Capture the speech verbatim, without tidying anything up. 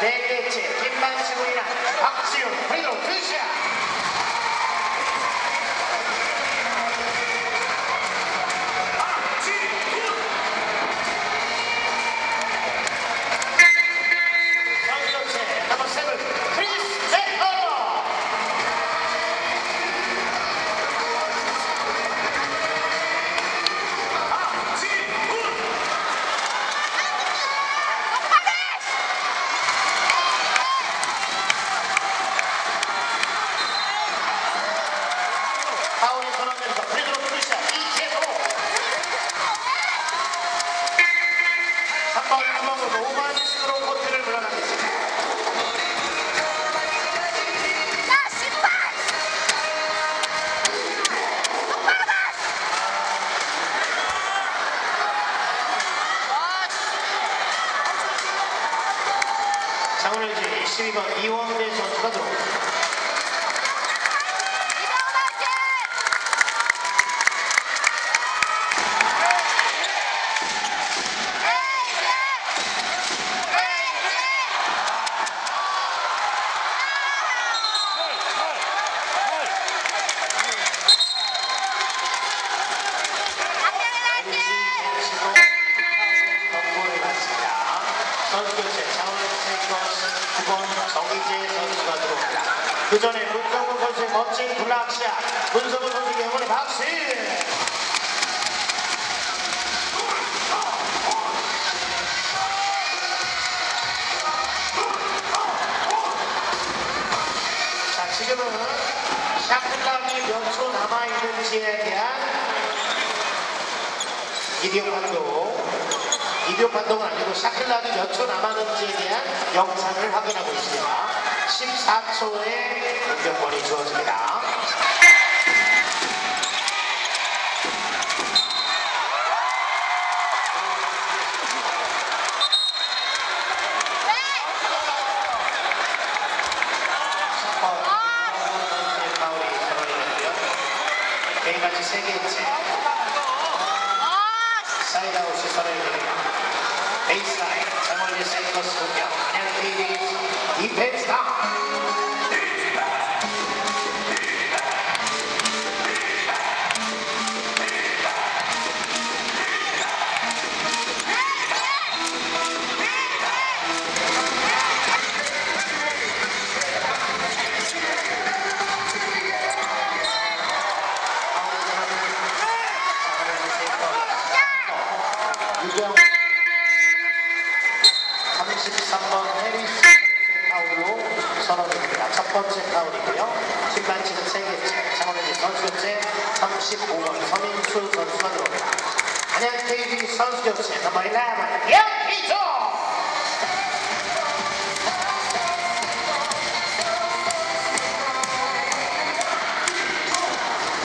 네 개째 김만식 우리랑 박지훈 프리드로 투샷. 파울이 선언되면서 프리드로 투샷 이재도 한 번 한 번으로 오마니스로 코트를 물러나겠습니다. 야 신발! 장훈일지 십이 번 이원대 선수가 들어옵니다. 선수 교체 장훈일 테이커스 구 번 정희재 선수가 들어옵니다. 그 전에 문성훈 선수의 멋진 블락샷, 문성훈 선수에게 응원의 박수! 자, 지금은 샤클락이 몇 초 남아있는지에 대한 비디오 판독, 비디오 판독은 아니고 샤클락이 몇 초 남았는지에 대한 영상을 확인하고 있습니다. 십사 초의 공격권이 주어집니다. 파울이 선언이 되고요. 개인같이 세 개째 사이드아웃이 선언이 됩니다. 베이스라인 장원일 세이커스 공격 안양 케이비에스 디펜스 다운. 삼십삼 번 해리스 파울로 선언됩니다. 첫 번째 파울이고요. 신반칙은 세 개째. 장원일 선수 교체 삼십오 번 서민수 선수가 들어옵니다. 안양 케이비에스 선수 교체 넘버 십일.